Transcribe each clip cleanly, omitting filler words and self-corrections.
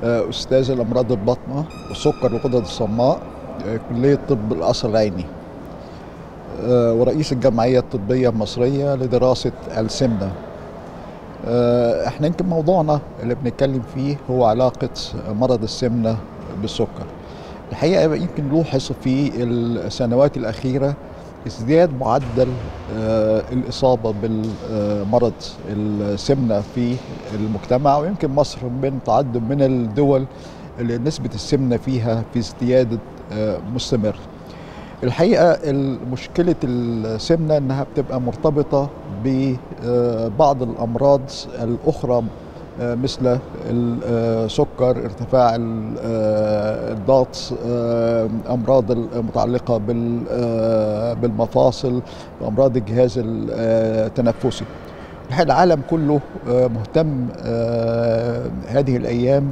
أستاذ الأمراض الباطنة والسكر والغدد الصماء، كلية طب القصر العيني، ورئيس الجمعية الطبية المصرية لدراسة السمنة. احنا يمكن موضوعنا اللي بنتكلم فيه هو علاقة مرض السمنة بالسكر. الحقيقة يمكن نلاحظ في السنوات الأخيرة ازدياد معدل الإصابة بالمرض السمنة في المجتمع، ويمكن مصر من تعد من الدول اللي نسبة السمنة فيها في ازدياد مستمر. الحقيقة مشكلة السمنة انها بتبقى مرتبطة ببعض الأمراض الأخرى مثل السكر، ارتفاع الضغط، أمراض المتعلقة بالمفاصل، وأمراض الجهاز التنفسي. الحقيقة العالم كله مهتم هذه الأيام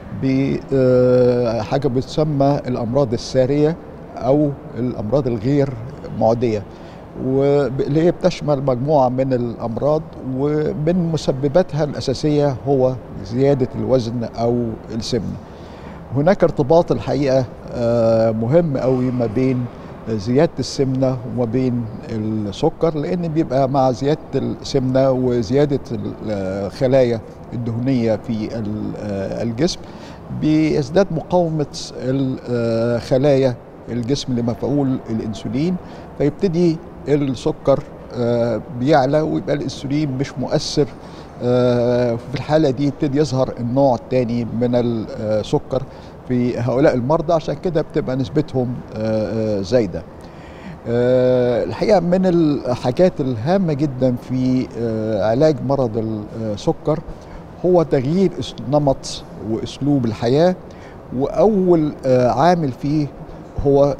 بحاجة بتسمى الأمراض السارية أو الأمراض الغير معدية، واللي هي بتشمل مجموعة من الأمراض، ومن مسبباتها الأساسية هو زيادة الوزن أو السمنة. هناك ارتباط الحقيقة مهم قوي ما بين زيادة السمنة وما بين السكر، لأن بيبقى مع زيادة السمنة وزيادة الخلايا الدهنية في الجسم بيزداد مقاومة الخلايا الجسم لمفعول الانسولين، فيبتدي السكر بيعلى ويبقى الانسولين مش مؤثر. في الحالة دي يبتدي يظهر النوع الثاني من السكر في هؤلاء المرضى، عشان كده بتبقى نسبتهم زايدة. الحقيقة من الحاجات الهامة جدا في علاج مرض السكر هو تغيير نمط وأسلوب الحياة، وأول عامل فيه هو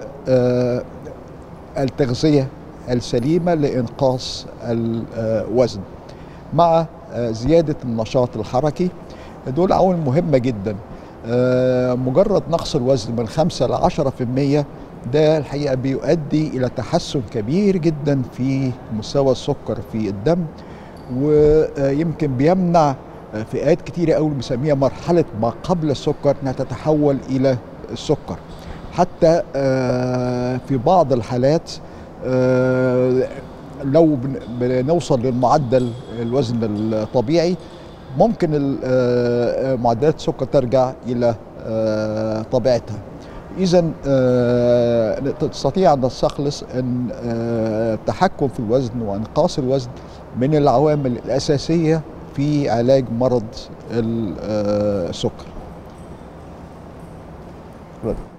التغذية السليمة لإنقاص الوزن مع زيادة النشاط الحركي. دول عوامل مهمة جدا. مجرد نقص الوزن من 5 ل 10% ده الحقيقة بيؤدي إلى تحسن كبير جدا في مستوى السكر في الدم، ويمكن بيمنع فئات كتيرة قوي بنسميها مرحلة ما قبل السكر انها تتحول إلى السكر. حتى في بعض الحالات لو بنوصل للمعدل الوزن الطبيعي ممكن معدلات السكر ترجع إلى طبيعتها. إذا تستطيع أن نستخلص أن التحكم في الوزن وإنقاص الوزن من العوامل الأساسية في علاج مرض السكر.